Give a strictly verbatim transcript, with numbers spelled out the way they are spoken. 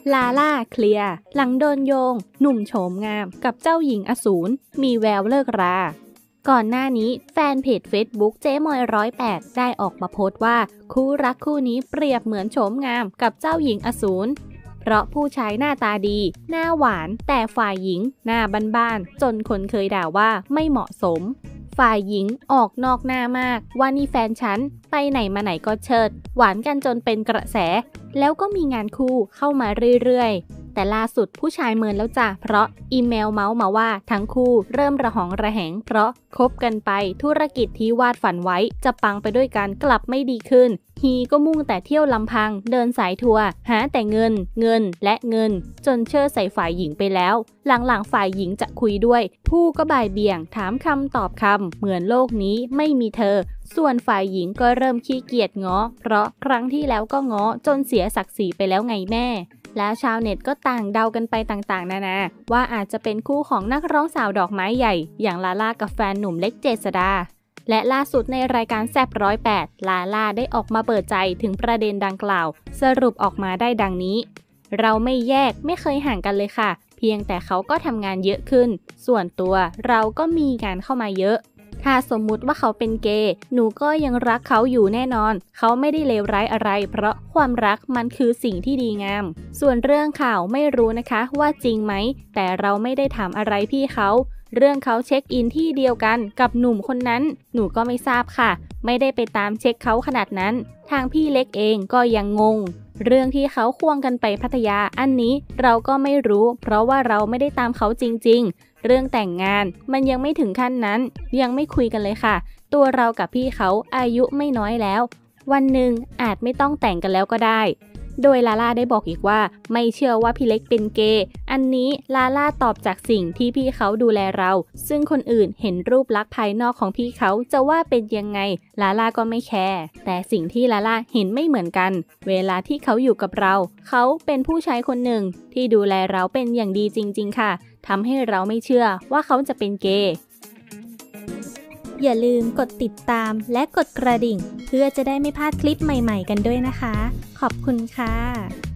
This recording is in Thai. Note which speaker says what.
Speaker 1: ลาล่าเคลียร์หลังโดนโยงหนุ่มโฉมงามกับเจ้าหญิงอสูรมีแววเลิกราก่อนหน้านี้แฟนเพจ Facebook เจ๊มอยร้อยแปดได้ออกมาโพสต์ว่าคู่รักคู่นี้เปรียบเหมือนโฉมงามกับเจ้าหญิงอสูรเพราะผู้ชายหน้าตาดีหน้าหวานแต่ฝ่ายหญิงหน้าบ้านๆจนคนเคยด่าว่าไม่เหมาะสมฝ่ายหญิงออกนอกหน้ามากว่านี่แฟนฉันไปไหนมาไหนก็เชิดหวานกันจนเป็นกระแสแล้วก็มีงานคู่เข้ามาเรื่อยๆแต่ล่าสุดผู้ชายเมินแล้วจ้ะเพราะอีเมลเมาส์มาว่าทั้งคู่เริ่มระหองระแหงเพราะคบกันไปธุรกิจที่วาดฝันไว้จะปังไปด้วยกันกลับไม่ดีขึ้นฮีก็มุ่งแต่เที่ยวลำพังเดินสายทัวร์หาแต่เงินเงินและเงินจนเชื่อใส่ฝ่ายหญิงไปแล้วหลังๆฝ่ายหญิงจะคุยด้วยผู้ก็บ่ายเบี่ยงถามคำตอบคำเหมือนโลกนี้ไม่มีเธอส่วนฝ่ายหญิงก็เริ่มขี้เกียจง้อเพราะครั้งที่แล้วก็ง้อจนเสียศักดิ์ศรีไปแล้วไงแม่แล้วชาวเน็ตก็ต่างเดากันไปต่างๆนานาว่าอาจจะเป็นคู่ของนักร้องสาวดอกไม้ใหญ่อย่างลาล่ากับแฟนหนุ่มเล็กเจษฎาและล่าสุดในรายการแซบร้อยแปดลาล่าได้ออกมาเปิดใจถึงประเด็นดังกล่าวสรุปออกมาได้ดังนี้เราไม่แยกไม่เคยห่างกันเลยค่ะเพียงแต่เขาก็ทำงานเยอะขึ้นส่วนตัวเราก็มีงานเข้ามาเยอะถ้าสมมุติว่าเขาเป็นเกย์หนูก็ยังรักเขาอยู่แน่นอนเขาไม่ได้เลวร้ายอะไรเพราะความรักมันคือสิ่งที่ดีงามส่วนเรื่องข่าวไม่รู้นะคะว่าจริงไหมแต่เราไม่ได้ถามอะไรพี่เขาเรื่องเขาเช็คอินที่เดียวกันกับหนุ่มคนนั้นหนูก็ไม่ทราบค่ะไม่ได้ไปตามเช็คเขาขนาดนั้นทางพี่เล็กเองก็ยังงงเรื่องที่เขาควงกันไปพัทยาอันนี้เราก็ไม่รู้เพราะว่าเราไม่ได้ตามเขาจริงๆเรื่องแต่งงานมันยังไม่ถึงขั้นนั้นยังไม่คุยกันเลยค่ะตัวเรากับพี่เขาอายุไม่น้อยแล้ววันหนึ่งอาจไม่ต้องแต่งกันแล้วก็ได้โดยลาล่าได้บอกอีกว่าไม่เชื่อว่าพี่เล็กเป็นเกย์อันนี้ลาล่าตอบจากสิ่งที่พี่เขาดูแลเราซึ่งคนอื่นเห็นรูปลักษณ์ภายนอกของพี่เขาจะว่าเป็นยังไงลาล่าก็ไม่แคร์แต่สิ่งที่ลาล่าเห็นไม่เหมือนกันเวลาที่เขาอยู่กับเราเขาเป็นผู้ชายคนหนึ่งที่ดูแลเราเป็นอย่างดีจริงๆค่ะทำให้เราไม่เชื่อว่าเขาจะเป็นเกย์อย่าลืมกดติดตามและกดกระดิ่งเพื่อจะได้ไม่พลาดคลิปใหม่ๆกันด้วยนะคะขอบคุณค่ะ